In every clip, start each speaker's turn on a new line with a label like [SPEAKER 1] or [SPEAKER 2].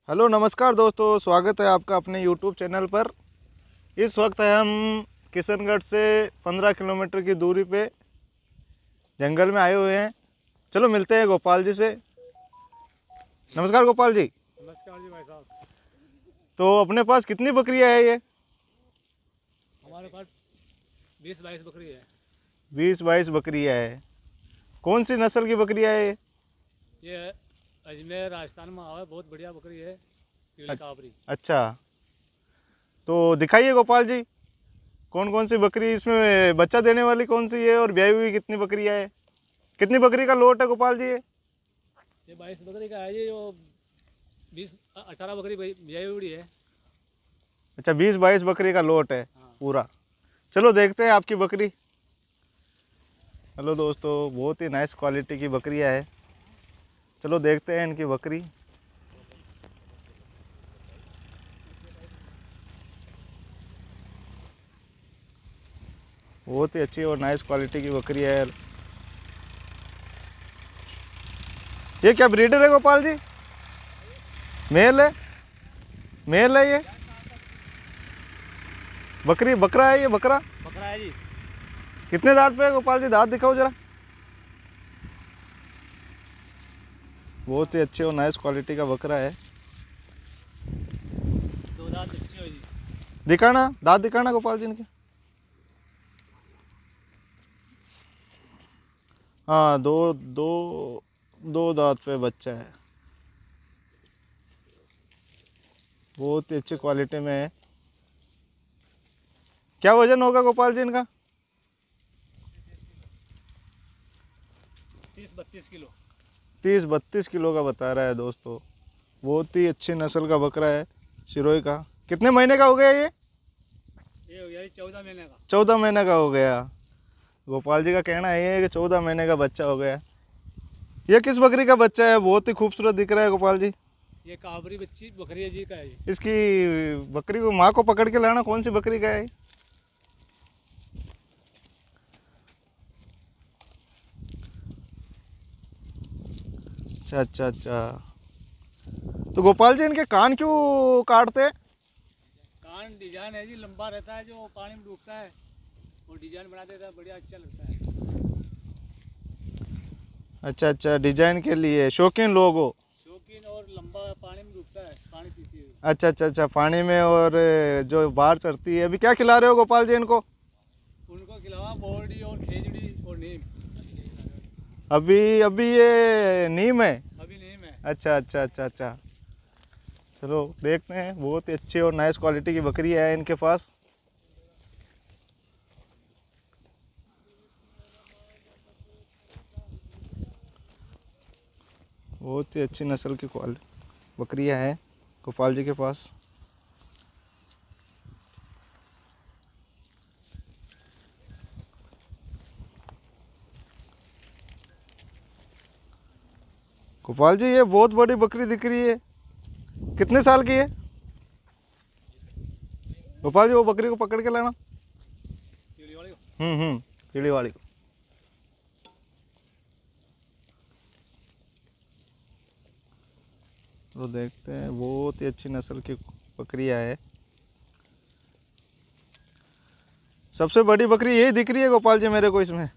[SPEAKER 1] Hello नमस्कार दोस्तों, स्वागत है आपका अपने YouTube चैनल पर। इस वक्त है हम किशनगढ़ से 15 किलोमीटर की दूरी पे जंगल में आए हुए हैं। चलो मिलते हैं गोपाल जी से। नमस्कार गोपाल जी।
[SPEAKER 2] नमस्कार जी भाई साहब।
[SPEAKER 1] तो अपने पास कितनी बकरियां है ये?
[SPEAKER 2] हमारे पास 20-22 बकरी है।
[SPEAKER 1] 20-22 बकरियां है। कौन सी नस्ल की बकरियां है ये?
[SPEAKER 2] ये अजमेर राजस्थान में आवा बहुत बढ़िया बकरी है, पीली काबरी।
[SPEAKER 1] अच्छा, तो दिखाइए गोपाल जी, कौन कौन सी बकरी इसमें बच्चा देने वाली कौन सी है और ब्याई हुई कितनी बकरियां है? कितनी बकरी का लोट है गोपाल जी
[SPEAKER 2] ये 22 बकरी का है जी, जो 20-18 बकरी ब्याई हुई है।
[SPEAKER 1] अच्छा, 20-22 बकरी का लोट है
[SPEAKER 2] हाँ।
[SPEAKER 1] पूरा। चलो देखते हैं आपकी बकरी। हेलो दोस्तों, बहुत ही नाइस क्वालिटी की बकरियां है। चलो देखते हैं इनकी बकरी। बहुत ही अच्छी और नाइस क्वालिटी की बकरी है। ये क्या ब्रीडर है गोपाल जी? मेल है? मेल है ये? बकरी बकरा है ये? बकरा
[SPEAKER 2] बकरा है जी।
[SPEAKER 1] कितने दांत पे है गोपाल जी? दांत दिखाओ जरा। बहुत ही अच्छी और नाइस क्वालिटी का बकरा है।
[SPEAKER 2] 2 दांत अच्छी हो जी।
[SPEAKER 1] दिखाना, दांत दिखाना गोपाल जी इनके। हाँ, दो दो दो दांत पे बच्चा है। बहुत ही अच्छी क्वालिटी में है। क्या वजन होगा गोपाल जी इनका?
[SPEAKER 2] 30-32 किलो।
[SPEAKER 1] 30-32 किलो का बता रहा है दोस्तों। बहुत ही अच्छी नस्ल का बकरा है, सिरोही का। कितने महीने का हो गया ये?
[SPEAKER 2] ये हो गया जी 14 महीने का।
[SPEAKER 1] 14 महीने का हो गया। गोपाल जी का कहना ये है कि 14 महीने का बच्चा हो गया। ये किस बकरी का बच्चा है? बहुत ही खूबसूरत दिख रहा है गोपाल जी।
[SPEAKER 2] ये काबरी बच्ची बकरी है जी का है जी।
[SPEAKER 1] इसकी बकरी को, माँ को पकड़ के लाना, कौन सी बकरी का है? अच्छा अच्छा अच्छा। तो गोपाल जी इनके कान क्यों काटते हैं?
[SPEAKER 2] कान डिजाइन है जी, लंबा रहता है, जो पानी में डूबता है और डिजाइन बना देता है, बढ़िया अच्छा लगता है।
[SPEAKER 1] अच्छा अच्छा, डिजाइन के लिए शौकीन लोग हो।
[SPEAKER 2] शौकीन और लंबा पानी में डूबता है, पानी पीती है।
[SPEAKER 1] अच्छा अच्छा अच्छा, पानी में। और जो बाहर चढ़ती है, अभी क्या खिला रहे हो गोपाल जी इनको?
[SPEAKER 2] उनको खिलावा बोरडी और खेजड़ी और नीम।
[SPEAKER 1] अभी अभी ये नीम है?
[SPEAKER 2] अभी नीम है।
[SPEAKER 1] अच्छा अच्छा अच्छा अच्छा। चलो देखते हैं। बहुत ही अच्छी और नाइस क्वालिटी की बकरी है इनके पास। बहुत ही अच्छी नस्ल की बकरियां हैं गोपाल जी के पास। गोपाल जी ये बहुत बड़ी बकरी दिख रही है। कितने साल की है गोपाल जी? वो बकरी को पकड़ के लाना।
[SPEAKER 2] पीली वाली को।
[SPEAKER 1] पीली वाली को। तो देखते हैं, बहुत ही अच्छी नस्ल की बकरियां है। सबसे बड़ी बकरी यही दिख रही है गोपाल जी मेरे को इसमें।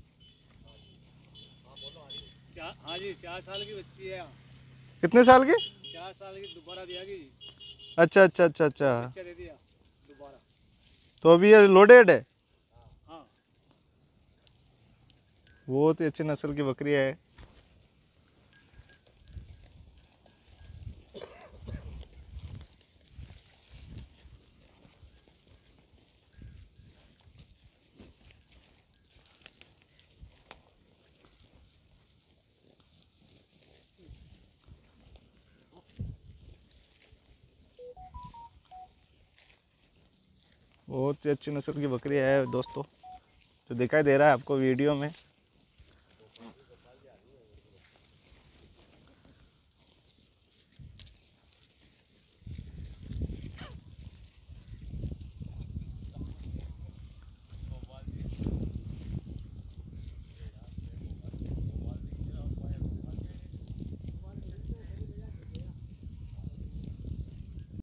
[SPEAKER 2] हाँ जी, 4 साल की बच्ची है।
[SPEAKER 1] कितने साल की?
[SPEAKER 2] 4 साल की दोबारा दिया जी।
[SPEAKER 1] अच्छा अच्छा अच्छा अच्छा।
[SPEAKER 2] बच्चा दे दिया दोबारा।
[SPEAKER 1] तो अभी ये लोडेड है?
[SPEAKER 2] हाँ।
[SPEAKER 1] बहुत ही अच्छी नस्ल की बकरियां है। बहुत ही अच्छी नस्ल की बकरी है दोस्तों, जो दिखाई दे रहा है आपको वीडियो में।